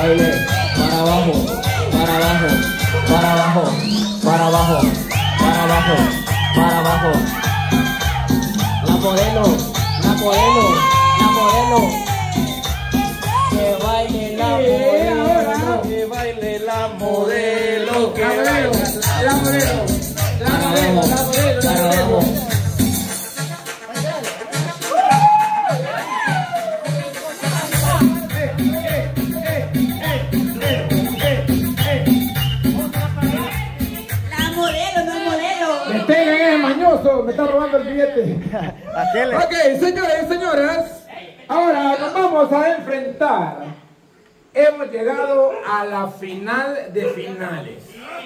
baile, para abajo, para abajo, para abajo, para abajo, para abajo, para abajo. La modelo, la modelo, la modelo. Que baile la modelo, que baile la modelo, que baile La modelo, la modelo, la modelo, la modelo. Me está robando el billete. Ok, señores y señoras, ahora nos vamos a enfrentar. Hemos llegado a la final de finales.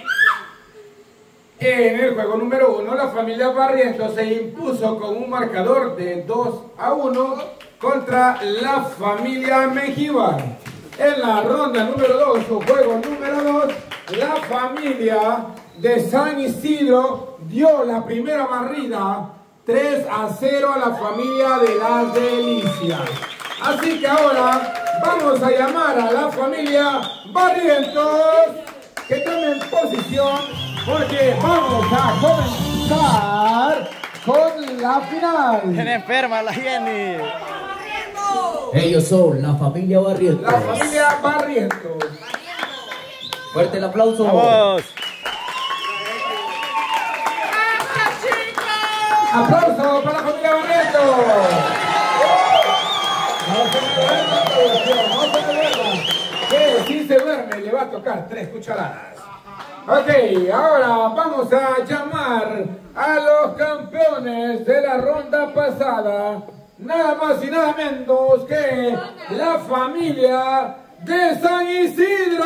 En el juego número 1, la familia Barrientos se impuso con un marcador de 2-1 contra la familia Mengíbar. En la ronda número 2, o juego número 2, la familia de San Isidro dio la primera barrida 3-0 a la familia de Las Delicias. Así que ahora vamos a llamar a la familia Barrientos que tomen posición porque vamos a comenzar con la final. Tiene enferma la Jenny. Ellos son la familia Barrientos. La familia Barrientos. Fuerte el aplauso. Vamos. Aplauso para la familia Barrientos. No se duerma, que si se duerme le va a tocar 3 cucharadas. Ok, ahora vamos a llamar a los campeones de la ronda pasada. Nada más y nada menos que la familia de San Isidro.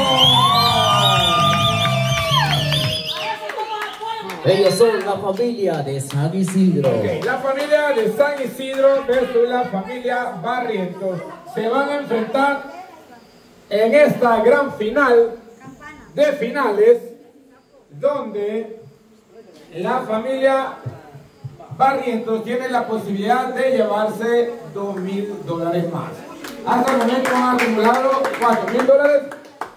Ellos son la familia de San Isidro. Okay, la familia de San Isidro versus la familia Barrientos se van a enfrentar en esta gran final de finales, donde la familia Barrientos tiene la posibilidad de llevarse $2,000 más. Hasta el momento han acumulado $4,000.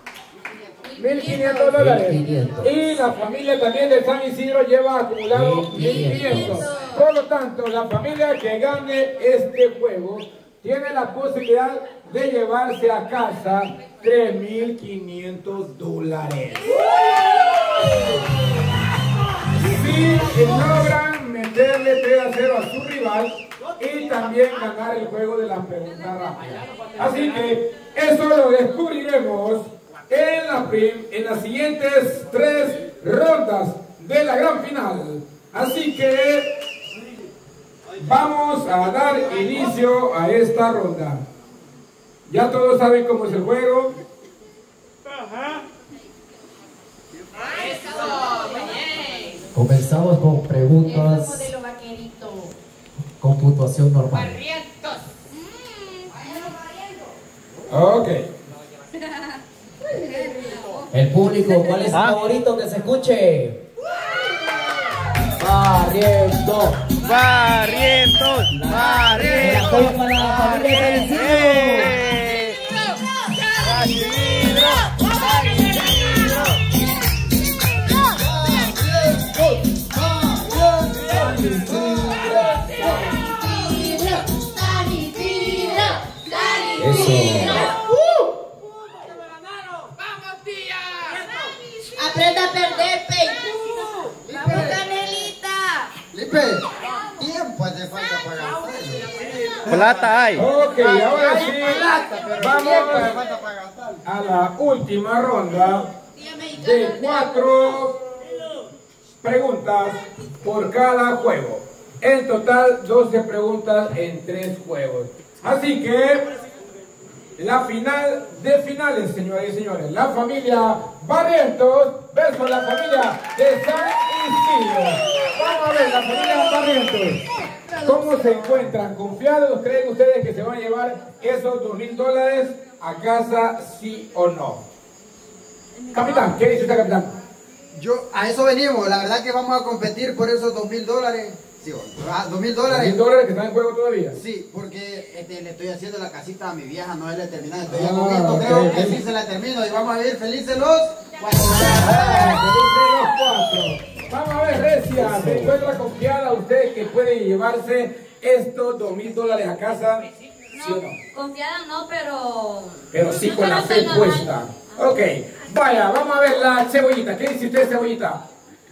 $1,500. Y la familia también de San Isidro lleva acumulado 1,500. Por lo tanto, la familia que gane este juego tiene la posibilidad de llevarse a casa $3,500. Si logran meterle 3-0 a su rival y también ganar el juego de la pregunta rápida. Así que eso lo descubriremos en las siguientes 3 rondas de la gran final. Así que vamos a dar inicio a esta ronda. Ya todos saben cómo es el juego. Comenzamos con preguntas con puntuación normal. Ok. El público, ¿cuál es su favorito que se escuche? Barrientos. Barrientos. El apoyo para la familia de San Isidro. Aprenda a perder, Vamos, Canelita. Lipe, tiempo hace falta para gastarlo. Plata hay. Ok, ahora sí, vamos a la última ronda de 4 preguntas por cada juego. En total, 12 preguntas en 3 juegos. Así que la final de finales, señoras y señores. La familia Barrientos versus la familia de San Isidro. Vamos a ver, la familia Barrientos. ¿Cómo se encuentran? ¿Confiados? ¿Creen ustedes que se van a llevar esos $2,000 a casa, sí o no? Capitán, ¿qué dice usted, capitán? A eso venimos, la verdad que vamos a competir por esos $2,000. Sí, $2,000. $2,000 que están en juego todavía. Sí, porque le estoy haciendo la casita a mi vieja, no le he terminado. Estoy ya Ah, ok, creo ok. que sí se la termino y vamos a vivir felices los 4. Felices los 4. Vamos a ver, Recia, ¿se encuentra confiada usted que puede llevarse estos $2,000 a casa? ¿Sí o no? Confiada no, Pero sí con la fe puesta. Ok, vaya, vamos a ver la cebollita. ¿Qué dice usted, cebollita?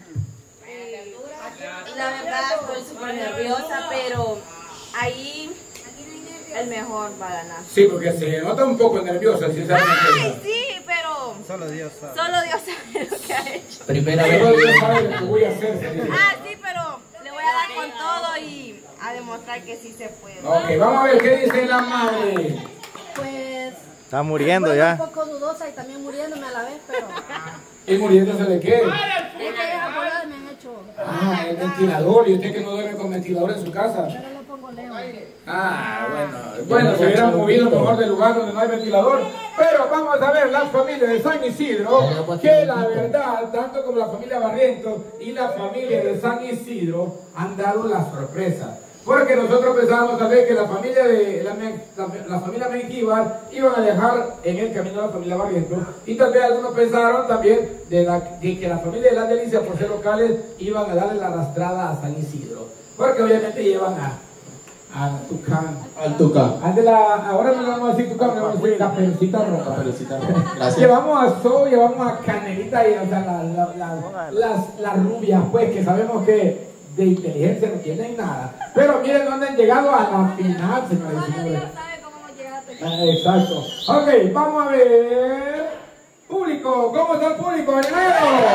La verdad estoy súper nerviosa, pero ahí el mejor va a ganar. Sí, porque se nota un poco nerviosa, sinceramente. ¡Ay, sí! Pero Solo Dios sabe. solo Dios sabe lo que ha hecho. Primera Pero vez. Dios sabe lo que voy a hacer, señor. Sí, pero le voy a dar con todo y a demostrar que sí se puede. Ok, vamos a ver qué dice la madre. Pues Está muriendo bueno, ya. un poco dudosa y también muriéndome a la vez, pero ¿Y muriéndose de qué? es que esas apoyadas me han hecho. Ah, el ventilador. ¿Y usted que no duerme con ventilador en su casa? Yo le pongo leo. Ah, bueno, se hubieran movido mejor del lugar donde no hay ventilador. Pero vamos a ver la familia de San Isidro, que la verdad, tanto como la familia Barrientos y la familia de San Isidro han dado la sorpresa. Porque nosotros pensábamos tal vez que la familia de la familia Mengíbar iban a dejar en el camino a la familia Barrientos, y también algunos pensaron también de que la familia de las Delicias, por ser locales, iban a darle la arrastrada a San Isidro, porque obviamente llevan a Tucán. Al Tucán. Ahora no le vamos a decir Tucán, le vamos a decir la pelucita roja. Gracias. Llevamos a So, llevamos a Canelita y o sea, las rubias, pues, que sabemos que de inteligencia no tienen nada. Pero miren dónde han llegado a la final, señores y señores. sabe cómo hemos llegado hasta aquí. Exacto. Ok, vamos a ver. Público, ¿cómo está el público? ¡Venero!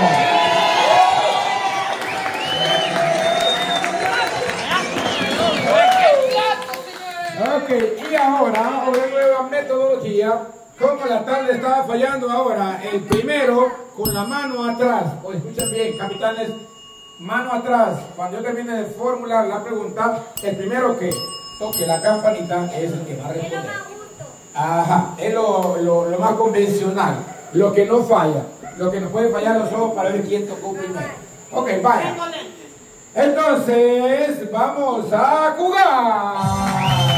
Ok, y ahora, una nueva metodología. Como la tarde estaba fallando ahora, el primero con la mano atrás. O escuchen bien, capitanes, mano atrás. Cuando yo termine de formular la pregunta, el primero que toque la campanita es el que va a responder. Ajá, es lo más convencional, lo que no falla, lo que nos puede fallar los ojos para ver quién tocó primero. Ok, vaya. Entonces, vamos a jugar.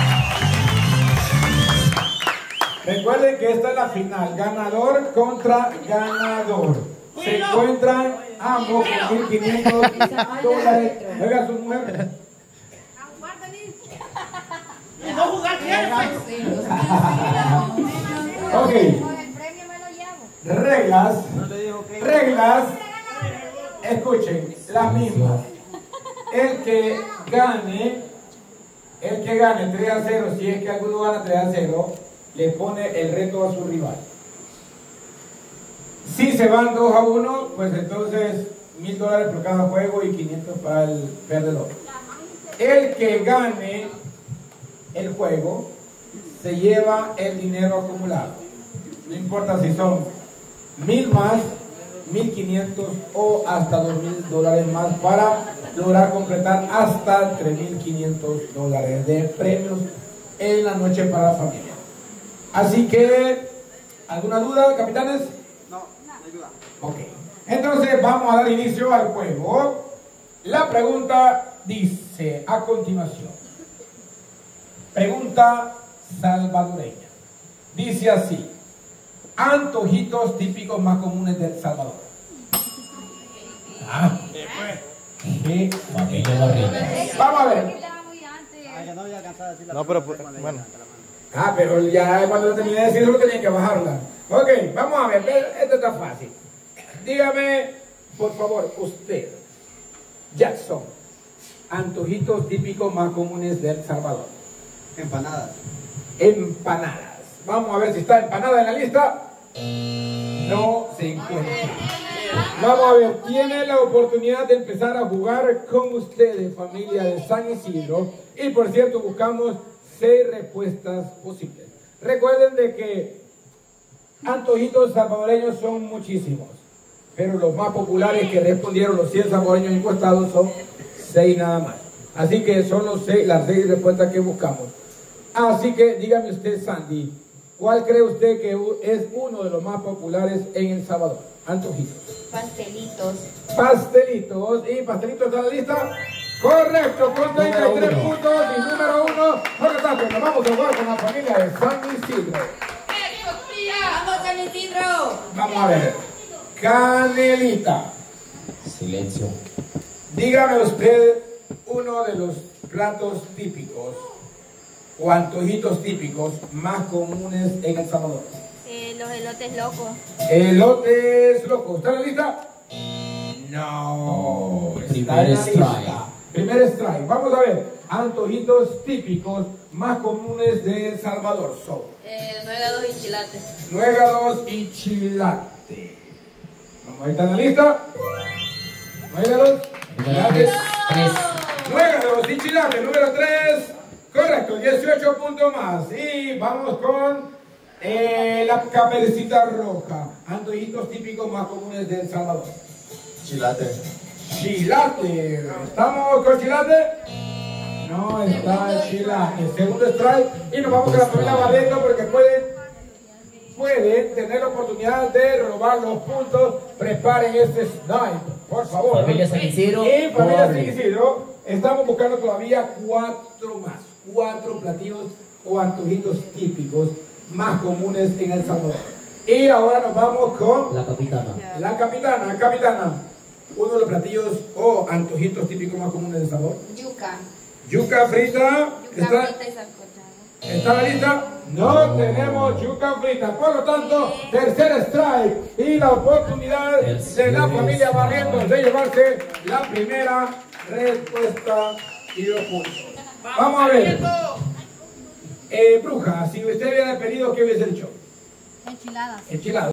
Recuerden que esta es la final, ganador contra ganador. Se encuentran ambos con $1,500. Oiga, su mujer. Ok. Reglas. Escuchen, las mismas. El que gane 3-0, si es que alguno gana 3-0, le pone el reto a su rival. Si se van 2-1, pues entonces $1,000 por cada juego y 500 para el perdedor. El que gane el juego se lleva el dinero acumulado. No importa si son 1,000 más, 1,500 o hasta $2,000 más para lograr completar hasta $3,500 de premios en la noche para la familia. Así que, ¿alguna duda, capitanes? No hay duda. Ok. Entonces vamos a dar inicio al juego. La pregunta dice a continuación. Pregunta salvadoreña. Dice así. Antojitos típicos más comunes de El Salvador. ¿Qué? Vamos a ver. No voy a alcanzar a decir la No, pero pregunta, bueno. Pero ya cuando terminé de decirlo tenía que bajarla. Ok, vamos a ver. Esto está fácil. Dígame, por favor, usted, Jackson, antojitos típicos más comunes de El Salvador. Empanadas. Empanadas. Vamos a ver si está empanada en la lista. No se encuentra. Vamos a ver, tiene la oportunidad de empezar a jugar con ustedes, familia de San Isidro. Y por cierto, buscamos 6 respuestas posibles. Recuerden de que antojitos salvadoreños son muchísimos, pero los más populares que respondieron los 100 salvadoreños encuestados son 6 nada más. Así que son las 6 respuestas que buscamos. Así que dígame usted, Sandy, ¿cuál cree usted que es uno de los más populares en El Salvador? Antojitos. Pastelitos. Pastelitos. ¿Y pastelitos está en la lista? Correcto, con 33 Número 1. puntos y número 1. Por lo tanto, nos vamos a jugar con la familia de San Isidro. ¡Vamos, San Isidro! Vamos a ver. Canelita. Silencio. Dígame usted uno de los platos típicos o antojitos típicos más comunes en El Salvador. Los elotes locos. Elotes locos. ¿Está en la lista? No. Está Primer en la strike. lista. Primer strike. Vamos a ver. Antojitos típicos más comunes de El Salvador son Nuegados y chilates. nuegados y chilate. Vamos a ver, ¿está en la lista? Nuegados. Número 3. Nuegados y chilate. Número 3. Correcto. 18 puntos más. Y vamos con la caperucita roja. Antojitos típicos más comunes de El Salvador. Chilate. Chilate. ¿Estamos con chilate? No está el chilate. Segundo strike. Y nos vamos a la familia Barreto porque pueden tener la oportunidad de robar los puntos. Preparen este snipe, por favor. Familia San Isidro. Y familia San corre. Isidro, estamos buscando todavía 4 más. 4 platillos o antojitos típicos más comunes en El Salvador. Y ahora nos vamos con La capitana. la capitana. Capitana, uno de los platillos o antojitos típicos más comunes de El Salvador. Yuca. Yuca frita. Yuca frita y sancochada. ¿Está la lista? No tenemos yuca frita. Por lo tanto, tercer strike y la oportunidad de la familia Barrientos de llevarse la primera respuesta y los puntos. Vamos a ver. Bruja, si usted hubiera pedido, ¿qué hubiese dicho? Enchiladas. Enchiladas.